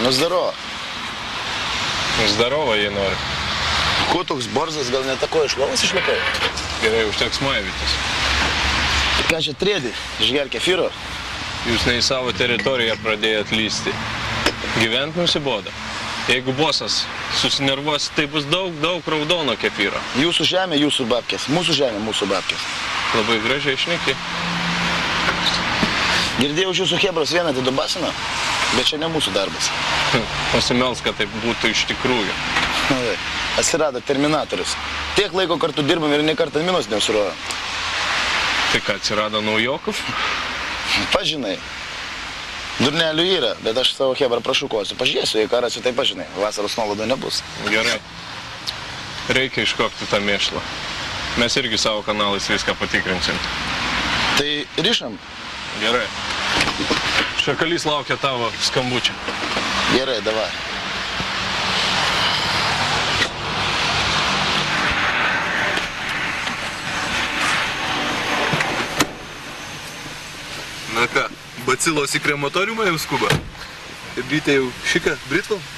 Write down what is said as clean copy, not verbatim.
Nu, zdaro. Zdarova, jei nori. Kuo toks borzas, gal netako iš lovos išlipai? Gerai, užteks maivytis. Ką čia trėdi? Išger kefyro? Jūs ne į savo teritoriją pradėjot lysti. Gyvent nusibodo. Jeigu bosas susinervuos, tai bus daug raudono kefyro. Jūsų žemė, jūsų babkės. Mūsų žemė, mūsų babkės. Labai gražiai šneki. Girdėjau, jūsų hebros vieną atidubasino, bet čia ne mūsų darbas. Pasimels, kad taip būtų iš tikrųjų. Atsirado terminatorius. Tiek laiko kartu dirbam ir ne kartą minus neusiruojam. Tai ką, atsirado naujokų? Pažinai. Durnelių yra, bet aš savo hebrą prašukuosiu. Pažiūrėsiu, jei ką rasiu, tai pažinai. Vasaros nuolaidų nebus. Gerai. Reikia iškopti tą mėšlą. Mes irgi savo kanalais viską patikrinsim. Tai rišam? Gerai. Šakalys laukia tavo skambučio. Gerai, davai. Na ką, bacilos į krematoriumą jau skuba? Ir bitė jau šika, britvom?